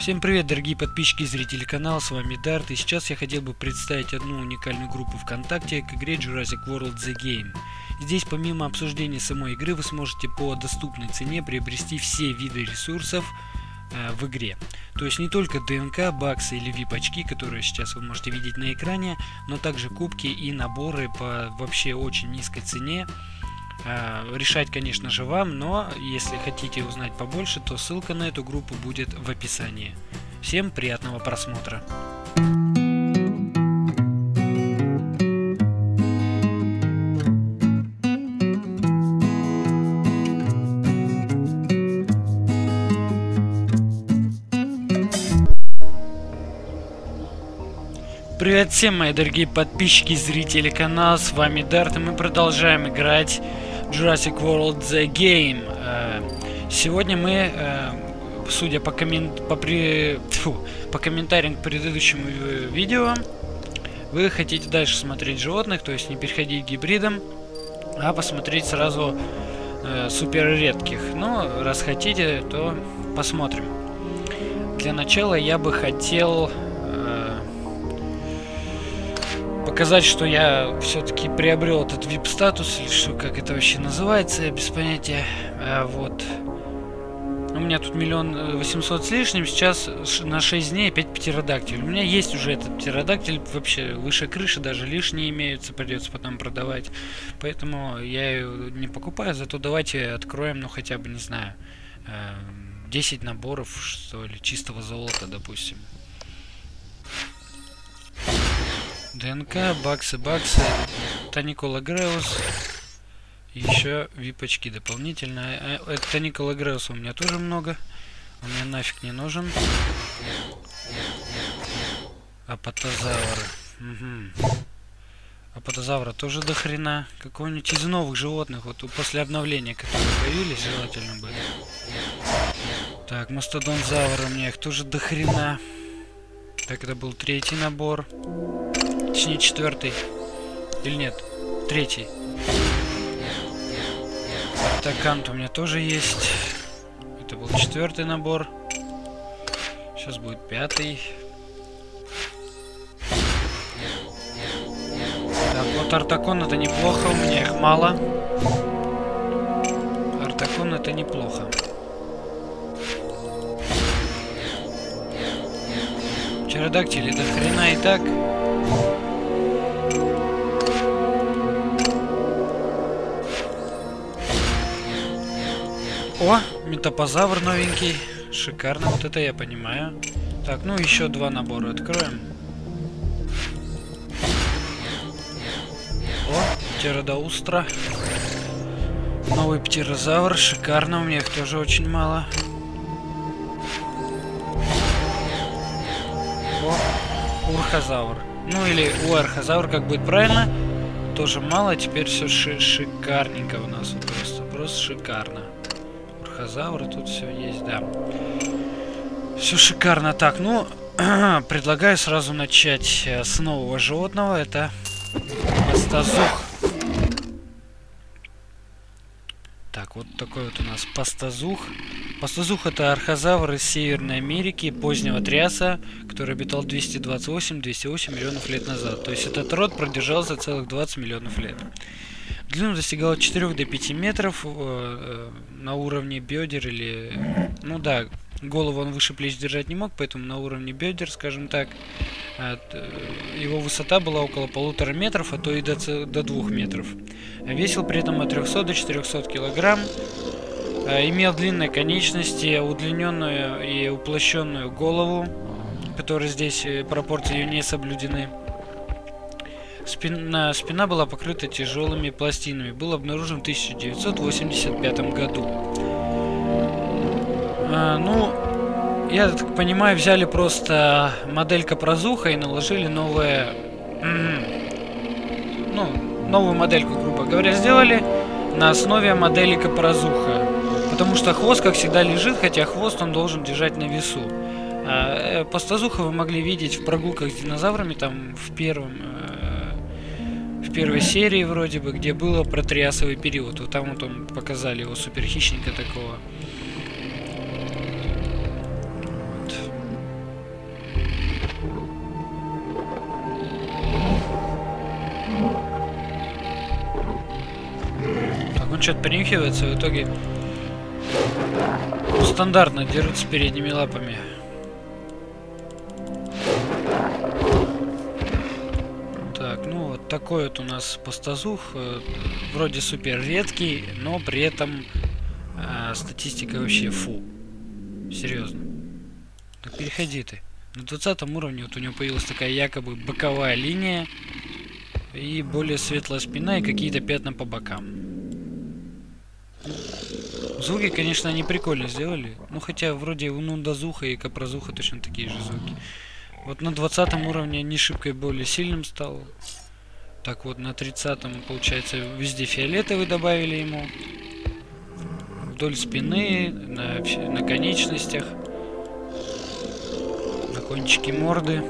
Всем привет, дорогие подписчики и зрители канала, с вами Дарт, и сейчас я хотел бы представить одну уникальную группу ВКонтакте к игре Jurassic World The Game. Здесь помимо обсуждения самой игры вы сможете по доступной цене приобрести все виды ресурсов в игре. То есть не только ДНК, баксы или VIP-очки, которые сейчас вы можете видеть на экране, но также кубки и наборы по вообще очень низкой цене. Решать, конечно же, вам, но если хотите узнать побольше, то ссылка на эту группу будет в описании. Всем приятного просмотра! Привет всем, мои дорогие подписчики и зрители канала, с вами Дарт, и мы продолжаем играть Jurassic World The Game. Сегодня мы, судя по комментариям к предыдущему видео, вы хотите дальше смотреть животных, то есть не переходить к гибридам, а посмотреть сразу супер редких. Но раз хотите, то посмотрим. Для начала я бы хотел показать, что я все-таки приобрел этот VIP статус, или что, как это вообще называется, я без понятия. Вот. У меня тут 1 800 000 с лишним, сейчас на 6 дней опять птеродактиль. У меня есть уже этот птеродактиль, вообще выше крыши, даже лишние имеются, придется потом продавать. Поэтому я ее не покупаю, зато давайте откроем, ну хотя бы, не знаю, 10 наборов, что ли, чистого золота, допустим. ДНК, баксы, Таникола Греус. Еще випочки дополнительно. Таникола Греуса у меня тоже много. Он мне нафиг не нужен. Апатозавр. Угу. Апатозавра тоже до хрена. Какого-нибудь из новых животных, вот после обновления, которые появились, желательно бы. Так, мастодонзавр, у меня их тоже до хрена. Так, это был 3-й набор. Точнее, 4-й. Или нет? 3-й. Артакант у меня тоже есть. Это был 4-й набор. Сейчас будет 5-й. Так, вот Артакон это неплохо. У меня их мало. Артакон это неплохо. Птеродактили до хрена и так. О, метапозавр новенький. Шикарно, вот это я понимаю. Так, ну еще 2 набора откроем. О, птеродоустра. Новый птерозавр, шикарно, у меня их тоже очень мало. О, урхозавр. Ну или уархозавр, как будет правильно. Тоже мало, теперь все шикарненько у нас. Просто шикарно. Урхозавр, тут все есть, да. Все шикарно. Так, ну, предлагаю сразу начать с нового животного. Это пастозух. Так, вот такой вот у нас пастозух. Пастозух это архозавр из Северной Америки, позднего триаса, который обитал 228 миллионов лет назад. То есть этот род продержался целых 20 миллионов лет. Длину достигала 4 до 5 метров на уровне бедер или... Ну да, голову он выше плеч держать не мог, поэтому на уровне бедер, скажем так. Его высота была около 1,5 метров, а то и до 2 метров. Весил при этом от 300 до 400 килограмм. Имел длинные конечности, удлиненную и уплощенную голову, которые здесь пропорции ее не соблюдены. Спина была покрыта тяжелыми пластинами. Был обнаружен в 1985 году. Ну, я так понимаю, взяли просто модель капрозуха и наложили новое... Ну, новую модельку, грубо говоря, сделали на основе модели капрозуха. Потому что хвост, как всегда, лежит, хотя хвост он должен держать на весу. Пастозуха вы могли видеть в прогулках с динозаврами, там в первой серии вроде бы, где было про триасовый период. Вот там вот он показали его суперхищника такого. Вот. там что-то принюхивается, в итоге стандартно дерутся передними лапами. Так, ну вот такой вот у нас пастозух. Вроде супер редкий, но при этом статистика вообще фу. Серьезно. Так переходи ты. На 20 уровне вот у него появилась такая якобы боковая линия. И более светлая спина и какие-то пятна по бокам. Звуки, конечно, они прикольно сделали. Ну, хотя вроде у Нундазуха и Капрозуха точно такие же звуки. Вот на 20 уровне не шибко более сильным стал. Так вот, на 30-м, получается, везде фиолетовый добавили ему. Вдоль спины, на конечностях. На кончике морды.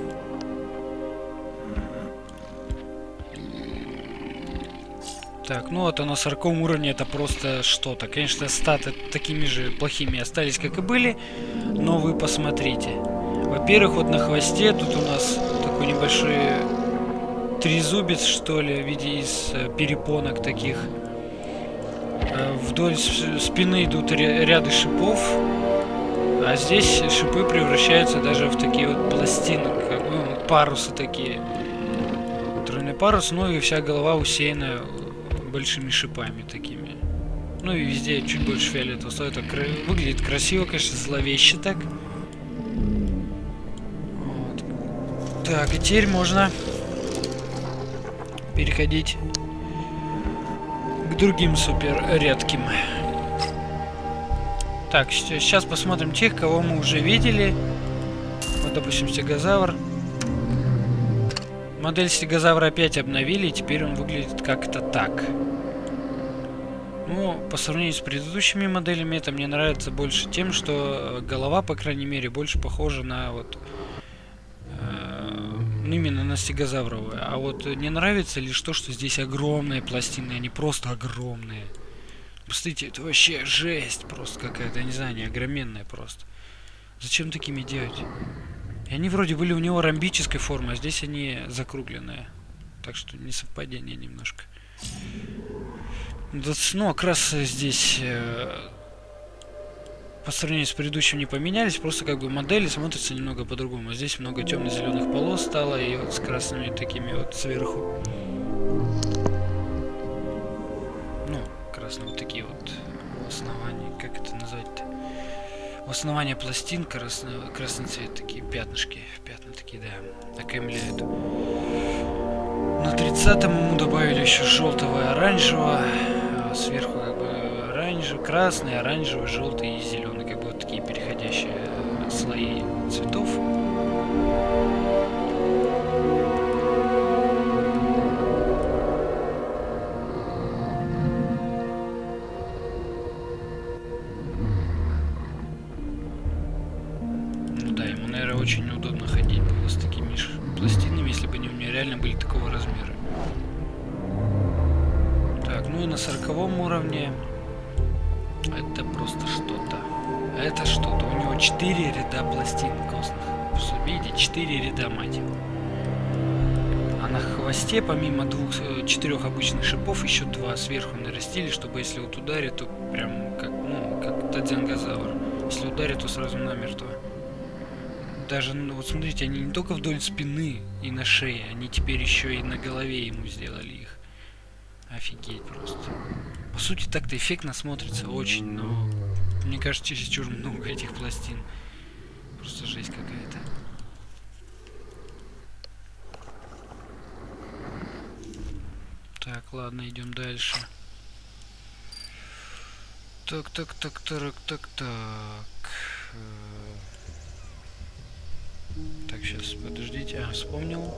Так, ну вот на 40 уровне это просто что-то. Конечно, статы такими же плохими остались, как и были. Но вы посмотрите. Во-первых, вот на хвосте тут у нас такой небольшой трезубец, что ли, в виде из перепонок таких. Вдоль спины идут ряды шипов. А здесь шипы превращаются даже в такие вот пластины, как ну, парусы такие. Тройной парус, ну и вся голова усеяна большими шипами такими. Ну и везде чуть больше фиолетового. Это выглядит красиво, конечно, зловеще так. Вот. Так, и теперь можно переходить к другим супер редким. Так, сейчас посмотрим тех, кого мы уже видели. Вот, допустим, стегозавр. Модель стегозавра опять обновили, и теперь он выглядит как-то так. Ну, по сравнению с предыдущими моделями, это мне нравится больше тем, что голова, по крайней мере, больше похожа на вот именно на стегозавровую. А вот не нравится лишь то, что здесь огромные пластины, они просто огромные. Посмотрите, это вообще жесть просто какая-то, я не знаю, не огроменная просто. Зачем такими делать? И они вроде были у него ромбической формы, а здесь они закругленные. Так что несовпадение немножко. Ну, окрасы здесь по сравнению с предыдущим не поменялись, просто как бы модели смотрятся немного по-другому. Здесь много темно-зеленых полос стало, и вот с красными такими вот сверху. Ну, красные вот такие вот основания, как это назвать-то? Основание пластин, красный цвет, такие пятнышки, пятна такие, да, окаймляют. На 30-м ему добавили еще желтого и оранжевого, сверху как бы оранжевый, красный, оранжевый, желтый и зеленый, как бы вот такие переходящие слои цветов. Очень неудобно ходить было с такими пластинами, если бы они у меня реально были такого размера. Так, ну и на 40-м уровне это просто что-то. Это что-то. У него 4 ряда пластин костных. Видите, 4 ряда, мать его. А на хвосте, помимо 4 обычных шипов, еще 2 сверху нарастили, чтобы если вот ударит, то прям как, ну, как тадзенгозавр. Если ударит, то сразу намертво. Даже, ну, вот смотрите, они не только вдоль спины и на шее, они теперь еще и на голове ему сделали их. Офигеть просто. По сути, так-то эффектно смотрится очень, но мне кажется, чересчур много этих пластин. Просто жесть какая-то. Так, ладно, идем дальше. Так. Так, сейчас, подождите. Вспомнил.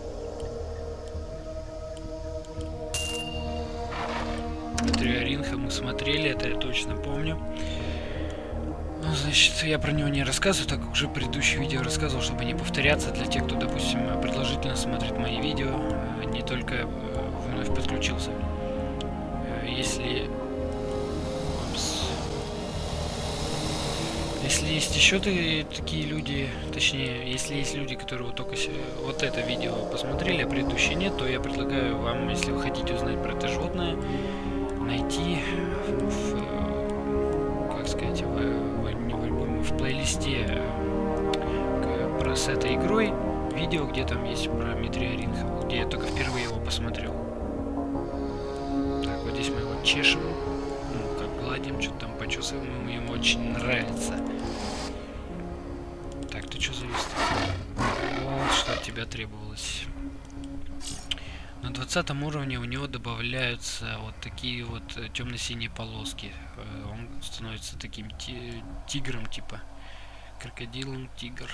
Триоринха мы смотрели, это я точно помню. Ну, значит, я про него не рассказываю, так как уже в предыдущем видео рассказывал, чтобы не повторяться для тех, кто, допустим, продолжительно смотрит мои видео, не только вновь подключился. Если есть еще такие люди, точнее, если есть люди, которые вот только вот это видео посмотрели, а предыдущее нет, то я предлагаю вам, если вы хотите узнать про это животное, найти как сказать, не в альбоме, в плейлисте с этой игрой видео, где там есть про Метеоринг, где я только впервые его посмотрел. Так, вот здесь мы его чешем, ну, как гладим, что-то там почесываем, ему очень нравится. Так, ты что завис? Вот что от тебя требовалось. На 20 уровне у него добавляются вот такие вот темно-синие полоски. Он становится таким тигром, типа крокодилом, тигр.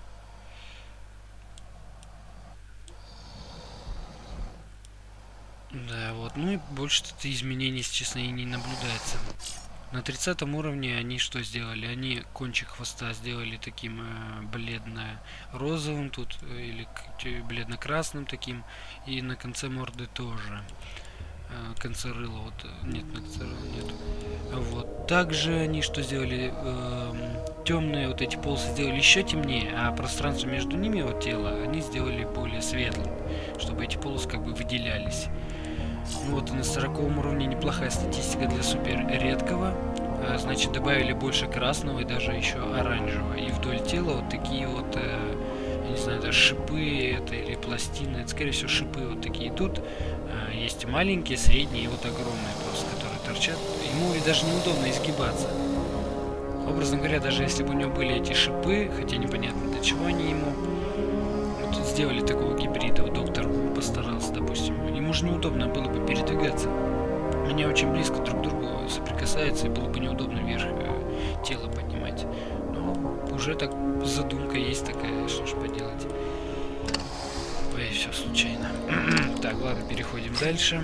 Да, вот. Ну и больше-то изменений, честно, и не наблюдается. На 30 уровне они что сделали? Они кончик хвоста сделали таким бледно-розовым тут, или бледно-красным таким. И на конце морды тоже. Конце рыла, вот, нет, на конце рыла нет. Вот. Также они что сделали? Темные вот эти полосы сделали еще темнее, а пространство между ними, вот тело, они сделали более светлым, чтобы эти полосы как бы выделялись. Ну вот и на 40 уровне неплохая статистика для супер редкого. Значит, добавили больше красного и даже еще оранжевого. И вдоль тела вот такие вот, я не знаю, это шипы это или пластины, это скорее всего шипы вот такие идут. Есть маленькие, средние и вот огромные просто, которые торчат. Ему даже неудобно изгибаться. Образно говоря, даже если бы у него были эти шипы, хотя непонятно для чего они ему, вот тут сделали такого гибрида, вот доктор постарался, допустим. Ему же неудобно было бы передвигаться. Они очень близко друг к другу соприкасаются, и было бы неудобно вверх тело поднимать. Но уже так задумка есть такая, что ж поделать. Ой, все случайно. Так, ладно, переходим дальше.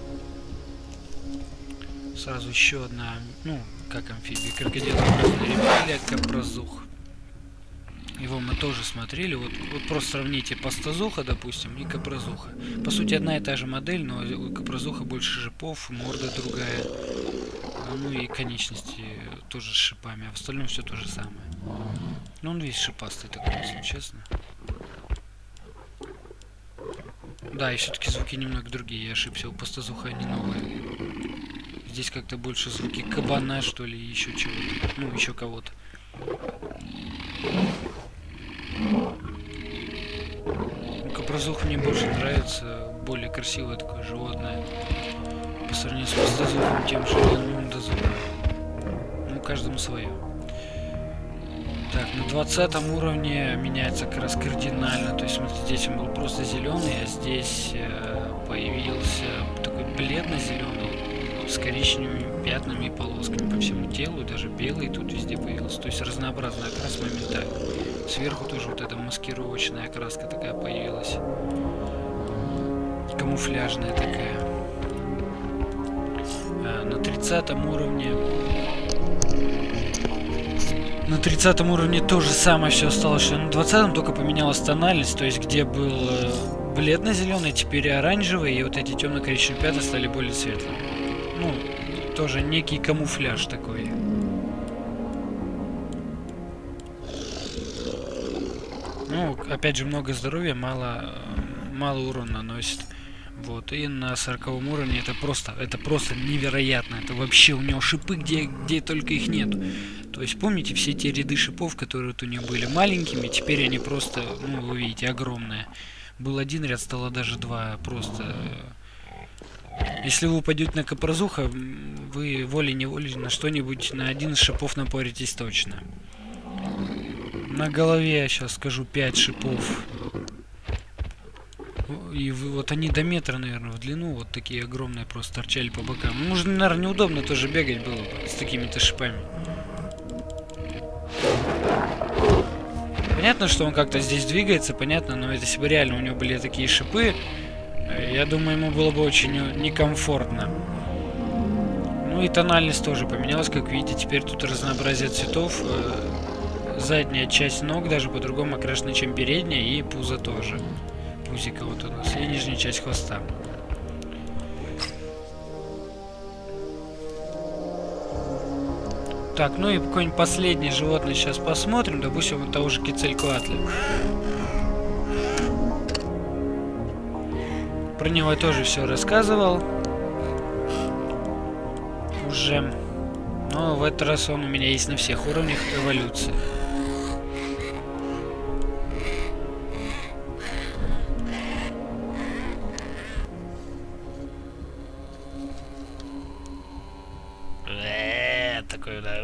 Сразу еще одна, ну, как амфибия, крокодилообразная рептилия, капрозух. Его мы тоже смотрели. Вот просто сравните пастозуха, допустим, и капрозуха. По сути, одна и та же модель, но у капрозуха больше шипов, морда другая. Ну и конечности тоже с шипами, а в остальном все то же самое. Ну, он весь шипастый такой, если честно. Да, и все-таки звуки немного другие, я ошибся, у пастозуха они новые. Здесь как-то больше звуки кабана, что ли, еще чего-то. Ну, еще кого-то. Капрозух мне больше нравится, более красивое такое животное. По сравнению с пастозухом, тем же мундозухом. Ну, каждому свое. Так, на 20 уровне меняется как раз кардинально. То есть, смотрите, здесь он был просто зеленый, а здесь появился такой бледно-зеленый с коричневыми пятнами и полосками по всему телу, даже белый тут везде появился. То есть разнообразная окрас моментально. Сверху тоже вот эта маскировочная окраска такая появилась. Камуфляжная такая. На 30 уровне... На 30 уровне то же самое все осталось, что на 20-м только поменялась тональность, то есть где был бледно-зеленый, теперь оранжевый, и вот эти темно-коричневые пятна стали более светлыми. Ну, тоже некий камуфляж такой. Ну, опять же, много здоровья, мало урона наносит. Вот, и на 40 уровне это просто невероятно. Это вообще у него шипы, где только их нету. То есть, помните, все те ряды шипов, которые вот у него были маленькими, теперь они просто, ну, вы видите, огромные. Был один ряд, стало даже два, просто... Если вы упадете на капрозуха, вы волей-неволей на что-нибудь, на один из шипов напоритесь точно. На голове, я сейчас скажу, 5 шипов. И вот они до метра, наверное, в длину, вот такие огромные просто торчали по бокам. Ну, может, наверное, неудобно тоже бегать было бы с такими-то шипами. Понятно, что он как-то здесь двигается, понятно, но если бы реально у него были такие шипы, я думаю, ему было бы очень некомфортно. Ну и тональность тоже поменялась, как видите, теперь тут разнообразие цветов. Задняя часть ног даже по-другому окрашена, чем передняя, и пузо тоже. Пузико вот у нас, и нижняя часть хвоста. Так, ну и какое-нибудь последнее животное сейчас посмотрим, допустим, вот того же Кецалькоатля. Про него я тоже все рассказывал. уже. Но в этот раз он у меня есть на всех уровнях эволюции. Такой, да.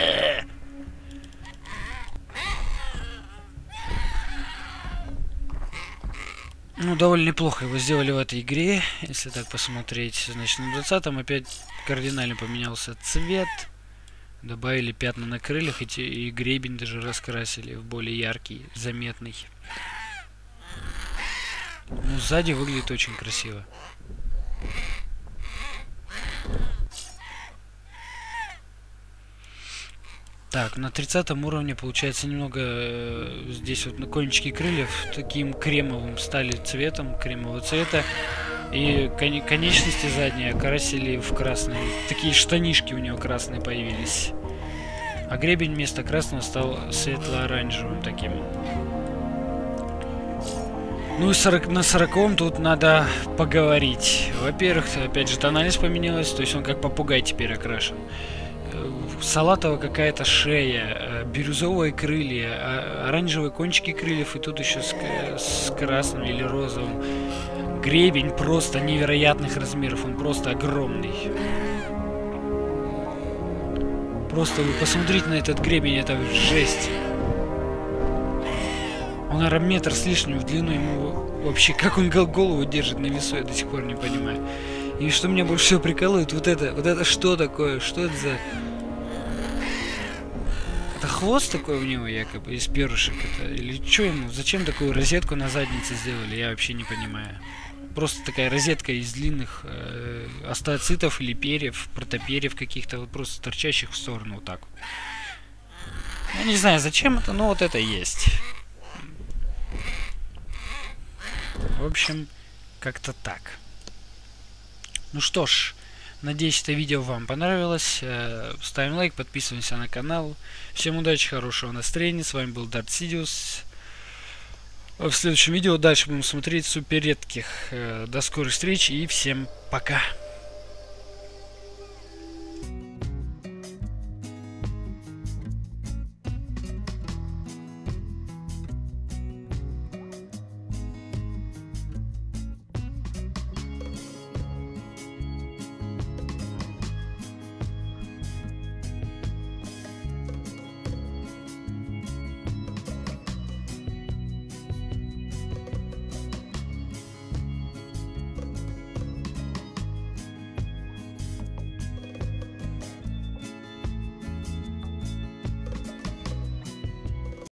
Ну, довольно неплохо его сделали в этой игре, если так посмотреть. Значит, на 20-м опять кардинально поменялся цвет. Добавили пятна на крыльях, и гребень даже раскрасили в более яркий, заметный. Ну, сзади выглядит очень красиво. Так, на 30 уровне получается немного здесь вот на кончики крыльев таким кремовым стали цветом, кремового цвета. И конечности задние окрасили в красный. Такие штанишки у него красные появились. А гребень вместо красного стал светло-оранжевым таким. Ну и на 40-м тут надо поговорить. Во-первых, опять же, тональность поменялась, то есть он как попугай теперь окрашен. Салатовая какая-то шея, бирюзовые крылья, оранжевые кончики крыльев, и тут еще с красным или розовым. Гребень просто невероятных размеров, он просто огромный. Просто вы посмотрите на этот гребень, это жесть. Он, наверное, метр с лишним в длину, ему вообще, как он голову держит на весу, я до сих пор не понимаю. И что меня больше всего прикалывает, вот это что такое, что это за... Это хвост такой у него якобы из перышек это, или что ему, зачем такую розетку на заднице сделали, я вообще не понимаю. Просто такая розетка из длинных остеоцитов или перьев, протоперьев каких-то, вот просто торчащих в сторону вот так вот. Я не знаю, зачем это, но вот это есть. В общем, как-то так. Ну что ж, надеюсь, это видео вам понравилось. Ставим лайк, подписываемся на канал. Всем удачи, хорошего настроения. С вами был Дарт Сидиус. В следующем видео дальше будем смотреть супер редких. До скорой встречи и всем пока.